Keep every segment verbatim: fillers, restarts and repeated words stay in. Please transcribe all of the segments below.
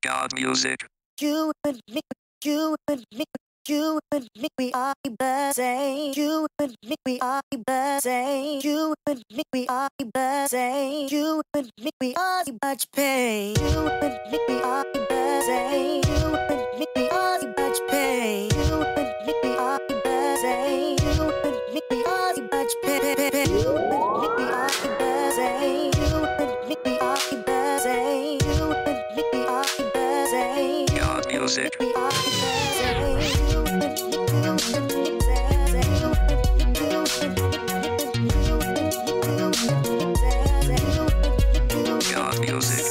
God music. You and me, you and me, you and me, we are the same. You and me, we are the same. You and me, we are the same. You and me, we are much pain. You and me, we are the same. You and me, we are much pain. You and me, we are the same. You and me, we are much pain. You and me, we are the same. You and me, we are the same. You and me, we are the same. God music. We are the same. God music.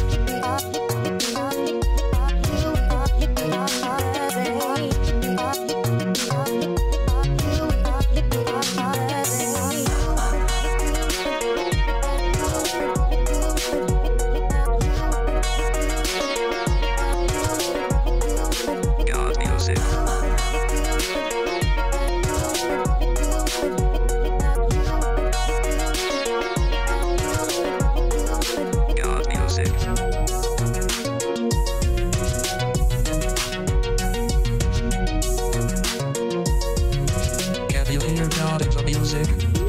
God music. God music. Can you hear God in the music?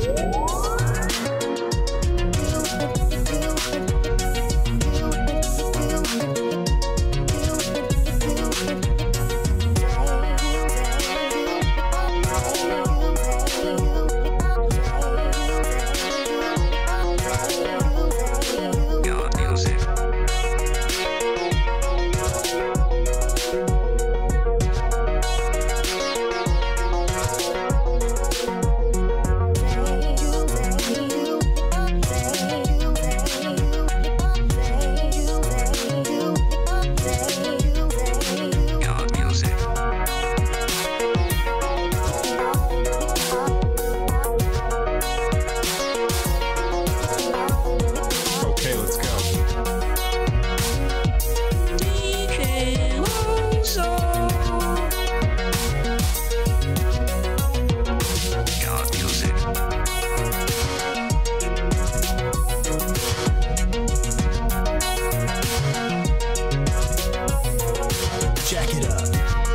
God music. God music. Okay, let's go. God music. Jack it up.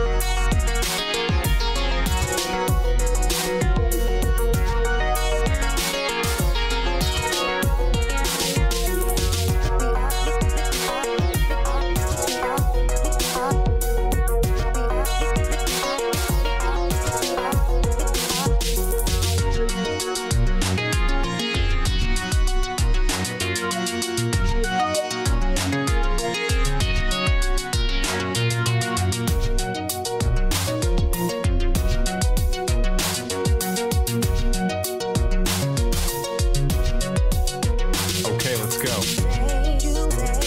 Okay, let's go.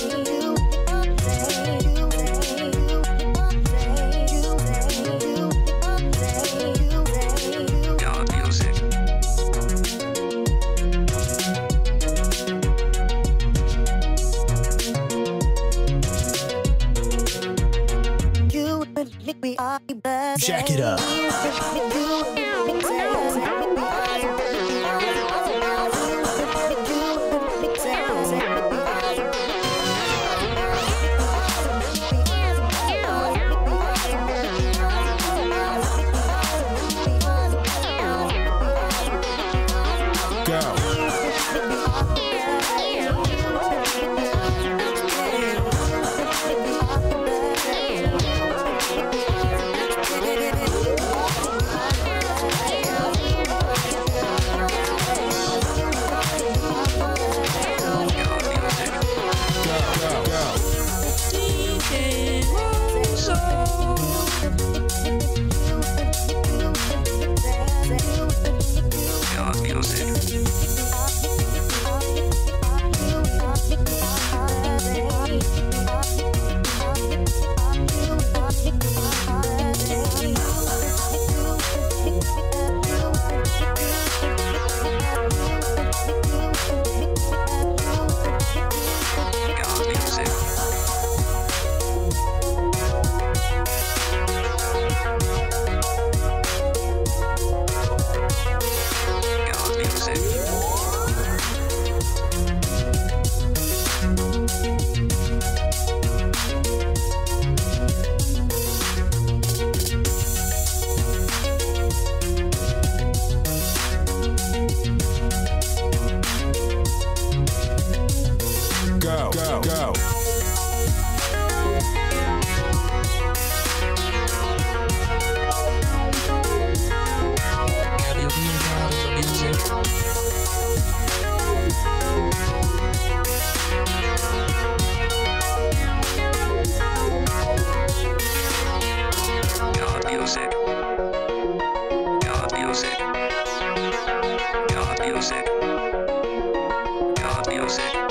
God music. Jack it up. Go. go, go, go. Got the opening part of the music. God music. God music. God music. God music.